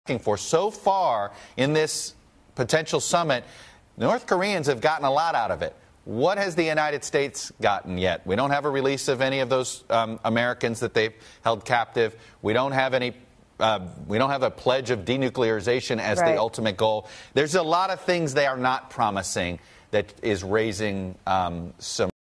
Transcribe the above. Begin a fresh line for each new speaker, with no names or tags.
for. So far in this potential summit, North Koreans have gotten a lot out of it. What has the United States gotten yet? We don't have a release of any of those Americans that they've held captive. We don't have any. We don't have a pledge of denuclearization as the ultimate goal. There's a lot of things they are not promising that is raising some